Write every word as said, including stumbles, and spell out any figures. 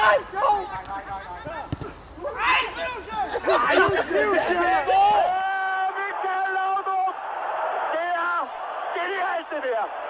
Nej! Nej, Syvse! Nej, Syvse! Michael Laudrupsk! Det er genialt, det der!